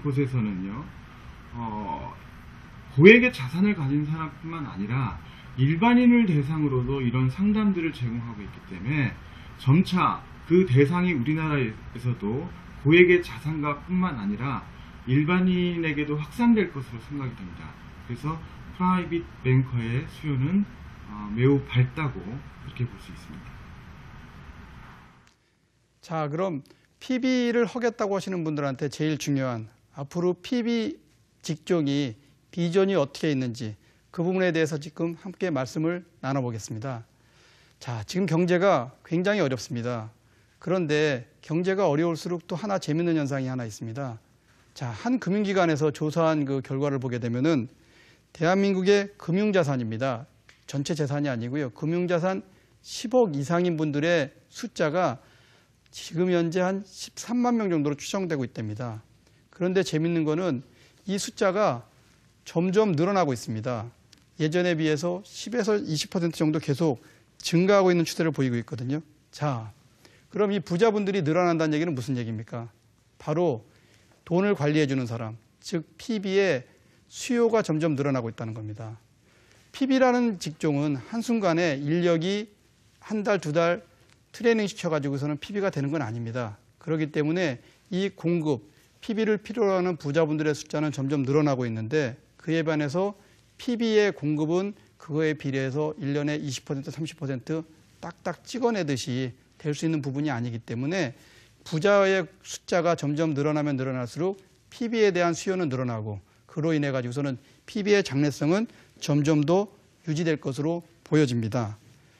곳에서는요, 고액의 자산을 가진 사람뿐만 아니라 일반인을 대상으로도 이런 상담들을 제공하고 있기 때문에 점차 그 대상이 우리나라에서도 고액의 자산가뿐만 아니라 일반인에게도 확산될 것으로 생각이 됩니다. 그래서 프라이빗 뱅커의 수요는 매우 밝다고 이렇게 볼 수 있습니다. 자, 그럼 PB를 하겠다고 하시는 분들한테 제일 중요한 앞으로 PB 직종이 비전이 어떻게 있는지 그 부분에 대해서 지금 함께 말씀을 나눠보겠습니다. 자, 지금 경제가 굉장히 어렵습니다. 그런데 경제가 어려울수록 또 하나 재밌는 현상이 하나 있습니다. 자, 한 금융기관에서 조사한 그 결과를 보게 되면은 대한민국의 금융자산입니다. 전체 재산이 아니고요. 금융자산 10억 이상인 분들의 숫자가 지금 현재 한 13만 명 정도로 추정되고 있답니다. 그런데 재밌는 거는 이 숫자가 점점 늘어나고 있습니다. 예전에 비해서 10에서 20% 정도 계속 증가하고 있는 추세를 보이고 있거든요. 자, 그럼 이 부자분들이 늘어난다는 얘기는 무슨 얘기입니까? 바로 돈을 관리해 주는 사람, 즉 PB의 수요가 점점 늘어나고 있다는 겁니다. PB라는 직종은 한순간에 인력이 한 달, 두 달 트레이닝 시켜가지고서는 PB가 되는 건 아닙니다. 그렇기 때문에 이 공급, PB를 필요로 하는 부자분들의 숫자는 점점 늘어나고 있는데 그에 반해서 PB의 공급은 그거에 비례해서 1년에 20%, 30% 딱딱 찍어내듯이 될 수 있는 부분이 아니기 때문에 부자의 숫자가 점점 늘어나면 늘어날수록 PB에 대한 수요는 늘어나고 그로 인해 가지고서는 PB의 장래성은 점점 더 유지될 것으로 보여집니다.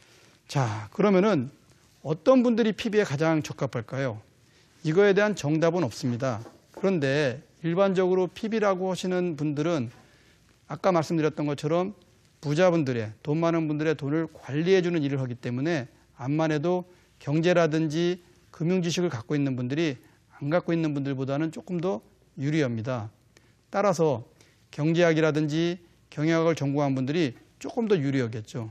자, 그러면은 어떤 분들이 PB에 가장 적합할까요? 이거에 대한 정답은 없습니다. 그런데 일반적으로 PB라고 하시는 분들은 아까 말씀드렸던 것처럼 부자분들의, 돈 많은 분들의 돈을 관리해주는 일을 하기 때문에 암만 해도 경제라든지 금융지식을 갖고 있는 분들이 안 갖고 있는 분들보다는 조금 더 유리합니다. 따라서 경제학이라든지 경영학을 전공한 분들이 조금 더 유리하겠죠.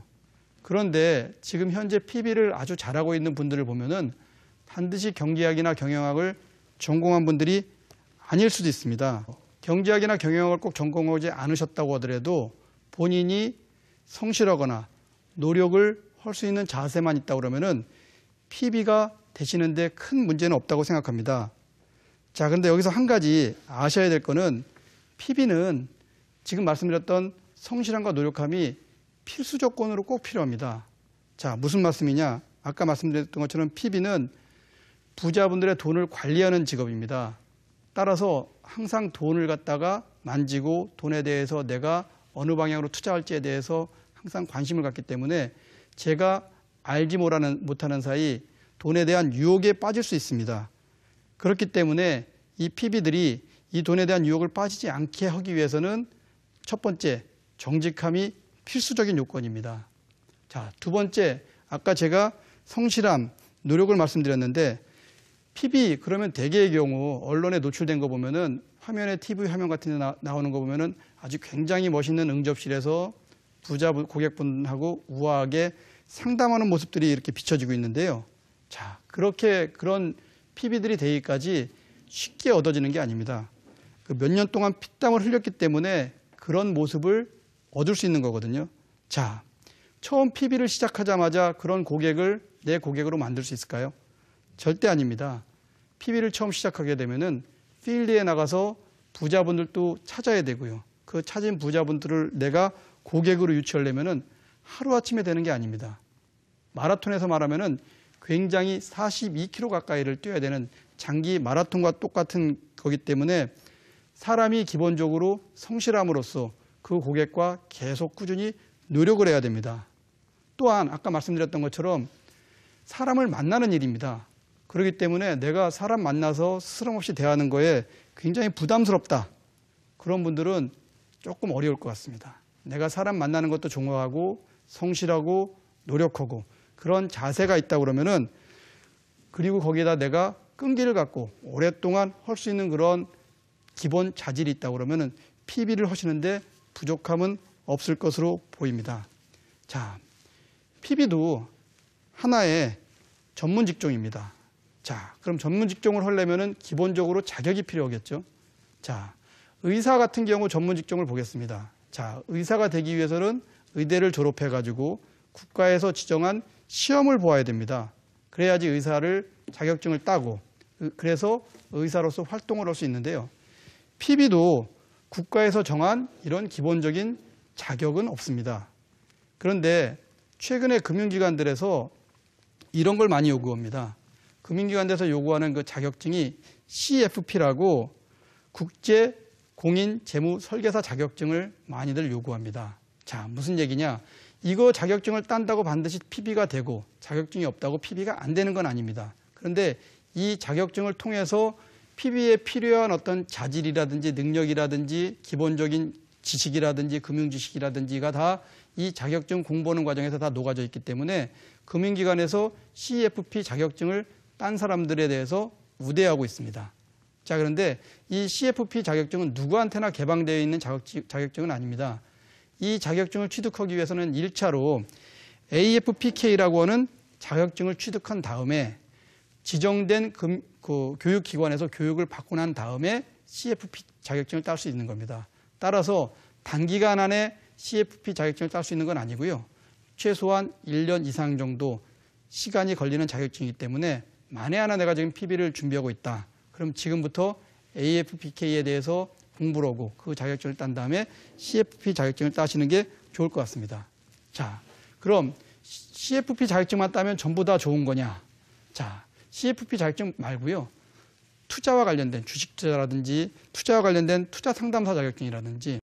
그런데 지금 현재 PB를 아주 잘하고 있는 분들을 보면은 반드시 경제학이나 경영학을 전공한 분들이 아닐 수도 있습니다. 경제학이나 경영학을 꼭 전공하지 않으셨다고 하더라도 본인이 성실하거나 노력을 할 수 있는 자세만 있다고 그러면은 PB가 되시는데 큰 문제는 없다고 생각합니다. 자, 그런데 여기서 한 가지 아셔야 될 거는 PB는 지금 말씀드렸던 성실함과 노력함이 필수 조건으로 꼭 필요합니다. 자, 무슨 말씀이냐? 아까 말씀드렸던 것처럼 PB는 부자분들의 돈을 관리하는 직업입니다. 따라서 항상 돈을 갖다가 만지고 돈에 대해서 내가 어느 방향으로 투자할지에 대해서 항상 관심을 갖기 때문에 제가 알지 못하는 사이 돈에 대한 유혹에 빠질 수 있습니다. 그렇기 때문에 이 PB들이 이 돈에 대한 유혹을 빠지지 않게 하기 위해서는 첫 번째, 정직함이 필수적인 요건입니다. 자, 두 번째, 아까 제가 성실함, 노력을 말씀드렸는데 PB 그러면 대개의 경우 언론에 노출된 거 보면은 화면에 TV 화면 같은 데 나오는 거 보면은 아주 굉장히 멋있는 응접실에서 부자 고객분하고 우아하게 상담하는 모습들이 이렇게 비춰지고 있는데요. 자, 그렇게 그런 PB들이 되기까지 쉽게 얻어지는 게 아닙니다. 몇 년 동안 피땀을 흘렸기 때문에 그런 모습을 얻을 수 있는 거거든요. 자, 처음 PB를 시작하자마자 그런 고객을 내 고객으로 만들 수 있을까요? 절대 아닙니다. PB를 처음 시작하게 되면은 필드에 나가서 부자분들도 찾아야 되고요. 그 찾은 부자분들을 내가 고객으로 유치하려면은 하루아침에 되는 게 아닙니다. 마라톤에서 말하면은 굉장히 42km 가까이를 뛰어야 되는 장기 마라톤과 똑같은 거기 때문에 사람이 기본적으로 성실함으로써 그 고객과 계속 꾸준히 노력을 해야 됩니다. 또한 아까 말씀드렸던 것처럼 사람을 만나는 일입니다. 그렇기 때문에 내가 사람 만나서 스스럼 없이 대하는 거에 굉장히 부담스럽다. 그런 분들은 조금 어려울 것 같습니다. 내가 사람 만나는 것도 좋아하고 성실하고 노력하고 그런 자세가 있다 그러면은 그리고 거기에다 내가 끈기를 갖고 오랫동안 할 수 있는 그런 기본 자질이 있다 그러면은 PB를 하시는데 부족함은 없을 것으로 보입니다. 자, PB도 하나의 전문 직종입니다. 자, 그럼 전문 직종을 하려면은 기본적으로 자격이 필요하겠죠. 자, 의사 같은 경우 전문 직종을 보겠습니다. 자, 의사가 되기 위해서는 의대를 졸업해가지고 국가에서 지정한 시험을 보아야 됩니다. 그래야지 의사를 자격증을 따고 그래서 의사로서 활동을 할 수 있는데요. PB도 국가에서 정한 이런 기본적인 자격은 없습니다. 그런데 최근에 금융기관들에서 이런 걸 많이 요구합니다. 금융기관에서 요구하는 그 자격증이 CFP라고 국제 공인 재무 설계사 자격증을 많이들 요구합니다. 자, 무슨 얘기냐? 이거 자격증을 딴다고 반드시 PB가 되고 자격증이 없다고 PB가 안 되는 건 아닙니다. 그런데 이 자격증을 통해서 PB에 필요한 어떤 자질이라든지 능력이라든지 기본적인 지식이라든지 금융 지식이라든지가 다 이 자격증 공부하는 과정에서 다 녹아져 있기 때문에 금융기관에서 CFP 자격증을 딴 사람들에 대해서 우대하고 있습니다. 자, 그런데 이 CFP 자격증은 누구한테나 개방되어 있는 자격증은 아닙니다. 이 자격증을 취득하기 위해서는 1차로 AFPK라고 하는 자격증을 취득한 다음에 지정된 교육기관에서 교육을 받고 난 다음에 CFP 자격증을 딸 수 있는 겁니다. 따라서 단기간 안에 CFP 자격증을 딸 수 있는 건 아니고요. 최소한 1년 이상 정도 시간이 걸리는 자격증이기 때문에 만에 하나 내가 지금 PB를 준비하고 있다. 그럼 지금부터 AFPK에 대해서 공부를 하고 그 자격증을 딴 다음에 CFP 자격증을 따시는 게 좋을 것 같습니다. 자, 그럼 CFP 자격증만 따면 전부 다 좋은 거냐? 자, CFP 자격증 말고요. 투자와 관련된 주식 투자라든지 투자와 관련된 투자 상담사 자격증이라든지